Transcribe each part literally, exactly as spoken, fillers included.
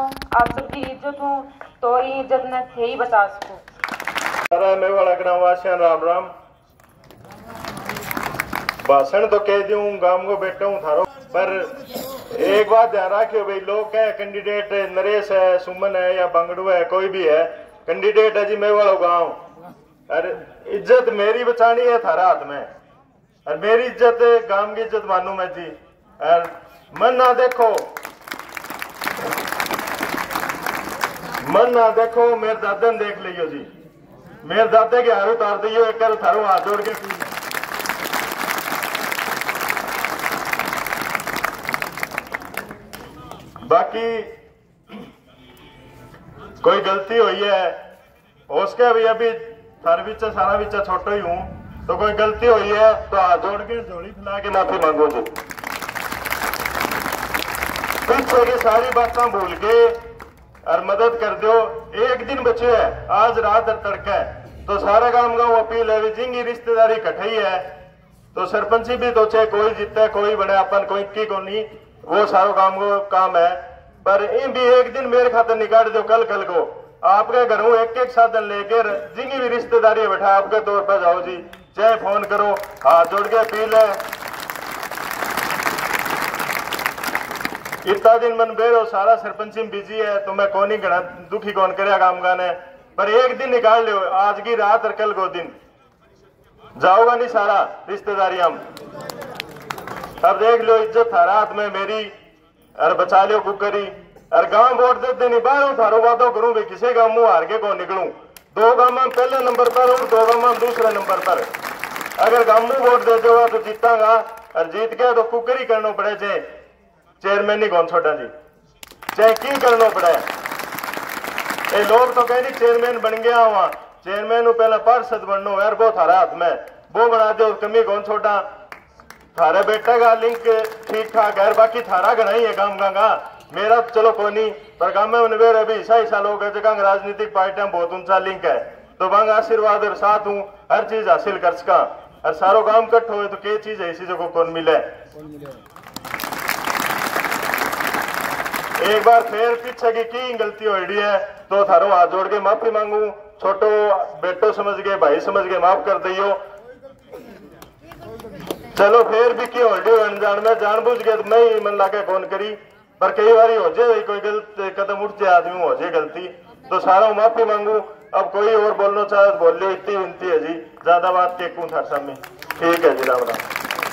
आप सबकी इज्जत हूँ तो ही इज्जत न थे ही बचा सको। सारा मैं वाला ग्रामवासियों राम राम। भाषण तो कह दूं गांव को बैठा हूँ थारो, पर एक बात ध्यान रखियो भाई, लोग क्या कैंडिडेट नरेश है, सुमन है या बंगड़ू है, कोई भी है कैंडिडेट है जी मैं वाला गाँव, अरे इज्जत मेरी बचानी है थारा हाथ में, और मेरी इज्जत गांव की इज्जत मानू मैं जी। और मन ना देखो मन ना देखो मेरे दादा ने देख लियो जी, मेरे दादा के हाथ उतार दियो एक कर थारो हाथ जोड़ के। बाकी कोई गलती हुई है उसके अभी अभी थारे बीच सारा बीच छोटा ही हूं, तो कोई गलती हुई है तो हाथ जोड़ के झोली फैला के माफी मांगो जी। पीछे की सारी बातें भूल के और मदद कर दो। एक दिन बचे है, आज रात और तड़का है, तो सारा गांव गांव अपील है जिंगी रिश्तेदारी कठाई है, तो सरपंची भी तो चाहे कोई जीता कोई बने अपन कोई की को नहीं, वो सारो काम को काम है, पर इन भी एक दिन मेरे खातर निकाल दो। कल कल को आपके घरों एक एक साधन लेकर जिंगी भी रिश्तेदारी बैठा आपके तौर पर जाओ जी, चाहे फोन करो, हाथ जोड़ के अपील है। इतना दिन मन बेरो सारा सरपंची बिजी है, तो मैं कौन ही घना दुखी कौन करे काम गाने, पर एक दिन निकाल लो, आज की रात और कल को दिन जाओगा नहीं सारा रिश्तेदारी हम। अब देख लो इज्जत थारा हाथ में मेरी, और बचा लियो कुकरी, और गांव वोट देते नहीं बाहर थारो वादो करूं भाई किसी गांव मुंह हार के कौन निकलूं, दो गांव में पहले नंबर पर और दो गांव में दूसरे नंबर पर। अगर गांव मुंह वोट दे दोगा तो जीतागा, और जीत गया तो कुकरी करना पड़े, चाहे चेयरमैन ही कौन छोटा जी, चाहे की करना पड़े। ये लोग तो कह चेयरमैन बन गया वहां, चेयरमैन पहले पार्षद बनना यार, वो थारा हाथ में, वो बना दो कमी कौन छोटा। थारे बेटा का लिंक ठीक ठाक है, बाकी थारा घना ही है काम का, मेरा तो चलो कोई नहीं, पर गांव में मेरे अभी ईसा ईसा लोग है जगह राजनीतिक पार्टियां बहुत ऊंचा लिंक है, तो वहां आशीर्वाद और साथ हूँ हर चीज हासिल कर सका, और सारो काम कट हो तो क्या चीज ऐसी जो कौन मिले। एक बार फिर पीछे की की गलती हो रही है तो थारो हाथ जोड़ के माफी मांगू, छोटो बेटो समझ के भाई समझ के माफ कर दियो। चलो फिर भी क्यों हो अनजान में जानबूझ के तो मैं ही मन लाके कौन करी, पर कई बार हो जाए कोई गलत कदम उठ जाए आदमी हो जाए गलती, तो सारा माफी मांगू। अब कोई और बोलना चाहे तो बोल लो, इतनी विनती है जी, ज्यादा बात के कूं थार सामने। ठीक है जी, राम राम।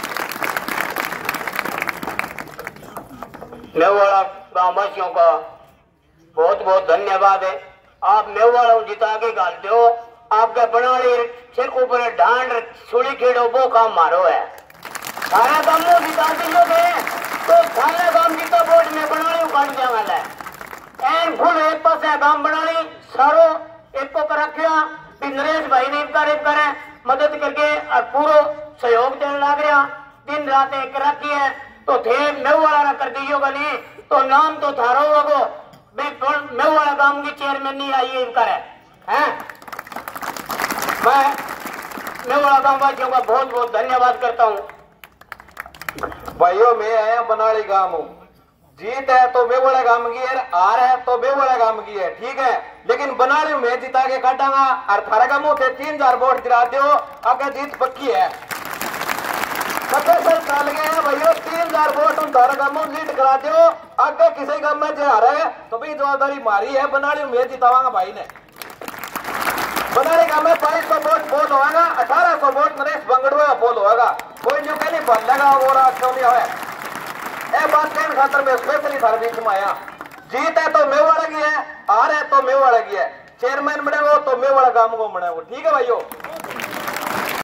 मेवाड़ा ग्रामवासियों का बहुत बहुत धन्यवाद है, आप मेवाड़ा जिता के गाल दो, आपके बनाड़ी सिर ऊपर डांड सुड़ी खेड़ो वो काम मारो है, सारा काम में जिता दिलोगे तो सारा काम जीता बोर्ड में बनाड़ी उखाड़ जाएगा एन फुल एक पास है काम बनाड़ी सारो एक को कर रखा भी नरेश भाई ने तारीफ करे मदद करके और पूरा सहयोग देने लग रहा, दिन रात एक रखी है, तो थे मेवाड़ा ना कर दीजिएगा नहीं तो नाम तो थारो होगो मेवाड़ा गांव की चेयरमैन नहीं आई है करे हैं। मैं मेवाड़ा गांव वासियों का बहुत बहुत धन्यवाद करता हूँ। भाइयों मैं आया बनाड़ी गांव हूँ, जीत है तो मेवाड़ा गांव की है, हार है तो मेवाड़ा गांव की है, ठीक है, लेकिन बनाड़ी में जिता के काटांगा, और थारा गांव से तीन हजार वोट दिला दो, अगर जीत पक्की है। पचास साल चल गए हैं भैया, तीन हजार वोट उन थारा गांव लीड करा दो, अगर किसी गांव में जो हारा है तो भी जवाबदारी मारी है, बनाड़ी में जितावांगा भाई ने। बनाड़ी गांव में बाईस सौ वोट पोल होगा, अठारह सौ वोट नरेश बंगड़ुआ पोल होगा, कोई जो कहीं बन लगा वो क्यों नहीं है। ए बात कहने खातर मैं स्पेशली थारे बीच में आया, जीत है तो मेवाड़ा की है, हार है तो मेवाड़ा की है, चेयरमैन बने वो तो मेवाड़ा गांव को बने वो, ठीक है भाइयों।